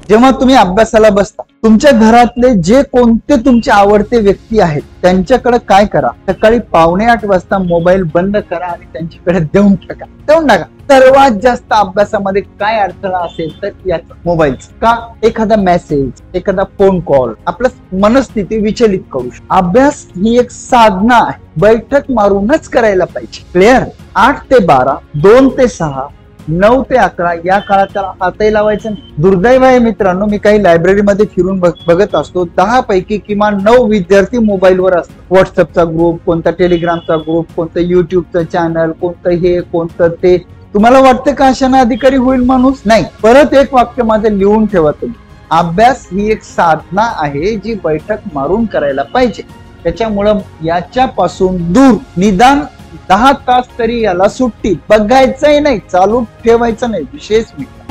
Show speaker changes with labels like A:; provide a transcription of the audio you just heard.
A: जेव्हा तुम्ही अभ्यासाला बसता, तुमच्या घरातले जे कोणते तुमचे आवडते व्यक्ती आहेत त्यांच्याकडे काय करा, सकाळी 7:45 वाजता मोबाईल बंद करा आणि त्यांच्याकडे देऊन टाका. सर्वात जास्त अभ्यासामध्ये काय अडथळा असेल तर याचा मोबाईलचा. का? एखादा मेसेज, एखादा फोन कॉल आपलं मनस्थिती विचलित करू शकतो. अभ्यास ही एक साधना आहे, बैठक मारूनच करायला पाहिजे. क्लिअर? 8 ते 12, 2 ते 6, 9 ते 11 या काळात त्याला हातही लावायचं नाही. दुर्दैव आहे मित्रांनो, मी काही लायब्ररीमध्ये फिरून बघत असतो, 10 पैकी किमान 9 विद्यार्थी मोबाईलवर असतात. व्हॉट्सअपचा ग्रुप, कोणता टेलिग्रामचा ग्रुप, कोणतं युट्यूबचं चॅनल, कोणतं हे कोणतं ते. तुम्हाला वाटतं का अशाने अधिकारी होईल माणूस? नाही. परत एक वाक्य माझं लिहून ठेवा तुम्ही. अभ्यास ही एक साधना आहे जी बैठक मारून करायला पाहिजे. त्याच्यामुळं याच्यापासून दूर निदान 10 तास तरी याला सुट्टी बघायचंही नाही, चालू ठेवायचं नाही. विशेष मित्र